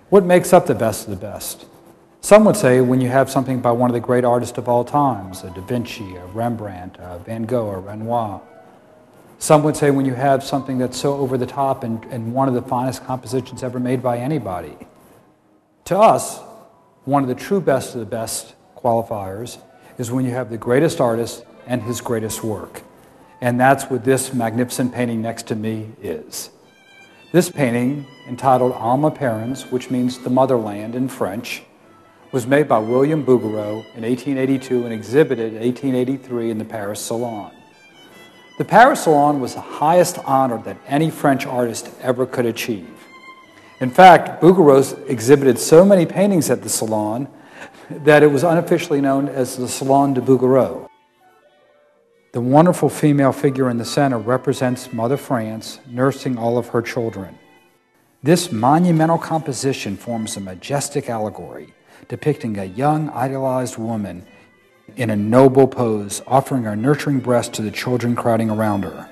What makes up the best of the best? Some would say when you have something by one of the great artists of all times, a Da Vinci, a Rembrandt, a Van Gogh, or Renoir. Some would say when you have something that's so over the top and one of the finest compositions ever made by anybody. To us, one of the true best of the best qualifiers is when you have the greatest artist and his greatest work. And that's what this magnificent painting next to me is. This painting, entitled Alma Parens, which means the motherland in French, was made by William Bouguereau in 1882 and exhibited in 1883 in the Paris Salon. The Paris Salon was the highest honor that any French artist ever could achieve. In fact, Bouguereau exhibited so many paintings at the Salon that it was unofficially known as the Salon de Bouguereau. The wonderful female figure in the center represents Mother France nursing all of her children. This monumental composition forms a majestic allegory depicting a young, idealized woman in a noble pose, offering her nurturing breast to the children crowding around her.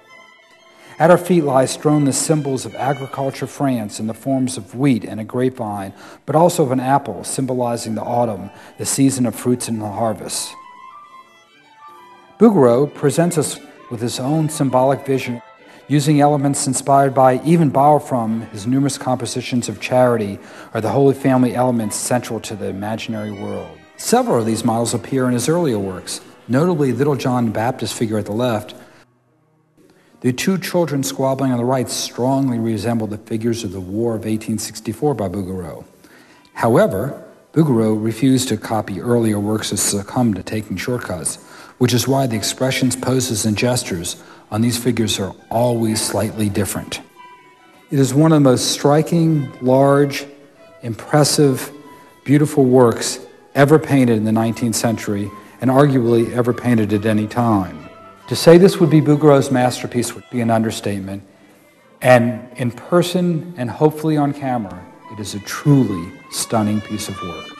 At her feet lie strewn the symbols of agriculture France in the forms of wheat and a grapevine, but also of an apple, symbolizing the autumn, the season of fruits and the harvest. Bouguereau presents us with his own symbolic vision, using elements inspired by, even borrowed from, his numerous compositions of charity or the Holy Family elements central to the imaginary world. Several of these models appear in his earlier works, notably Little John the Baptist figure at the left. The two children squabbling on the right strongly resemble the figures of the War of 1864 by Bouguereau. However, Bouguereau refused to copy earlier works and succumbed to taking shortcuts, which is why the expressions, poses, and gestures on these figures are always slightly different. It is one of the most striking, large, impressive, beautiful works ever painted in the 19th century and arguably ever painted at any time. To say this would be Bouguereau's masterpiece would be an understatement, and in person and hopefully on camera, it is a truly stunning piece of work.